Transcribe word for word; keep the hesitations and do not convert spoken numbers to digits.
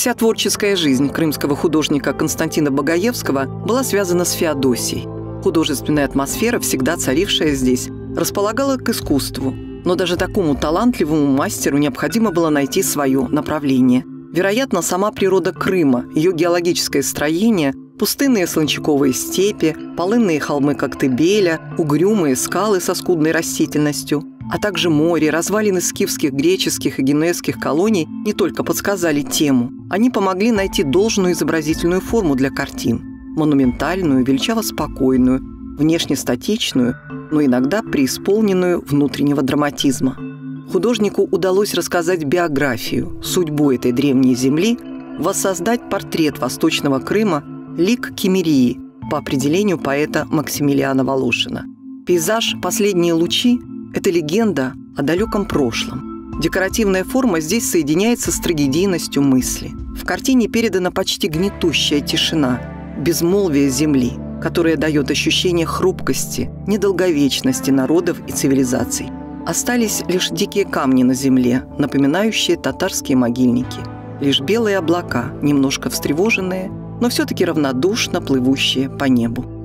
Вся творческая жизнь крымского художника Константина Багаевского была связана с Феодосией. Художественная атмосфера, всегда царившая здесь, располагала к искусству. Но даже такому талантливому мастеру необходимо было найти свое направление. Вероятно, сама природа Крыма, ее геологическое строение, пустынные солончаковые степи, полынные холмы Коктебеля, угрюмые скалы со скудной растительностью, а также море, развалины скифских, греческих и генуэзских колоний не только подсказали тему, они помогли найти должную изобразительную форму для картин – монументальную, величаво спокойную, внешне статичную, но иногда преисполненную внутреннего драматизма. Художнику удалось рассказать биографию, судьбу этой древней земли, воссоздать портрет Восточного Крыма, лик Киммерии, по определению поэта Максимилиана Волошина. Пейзаж «Последние лучи» – это легенда о далеком прошлом. Декоративная форма здесь соединяется с трагедийностью мысли. В картине передана почти гнетущая тишина, безмолвие земли, которая дает ощущение хрупкости, недолговечности народов и цивилизаций. Остались лишь дикие камни на земле, напоминающие татарские могильники. Лишь белые облака, немножко встревоженные, но все-таки равнодушно плывущие по небу.